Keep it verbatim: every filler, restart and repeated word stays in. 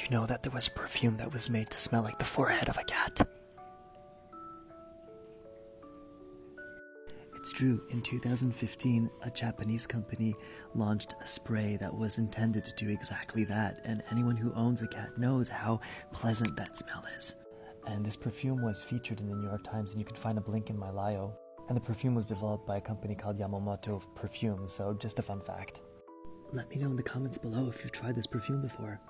you know that there was a perfume that was made to smell like the forehead of a cat? It's true, in two thousand fifteen, a Japanese company launched a spray that was intended to do exactly that, and anyone who owns a cat knows how pleasant that smell is. And this perfume was featured in the New York Times, and you can find a link in my bio. And the perfume was developed by a company called Yamamoto Perfume, so just a fun fact. Let me know in the comments below if you've tried this perfume before.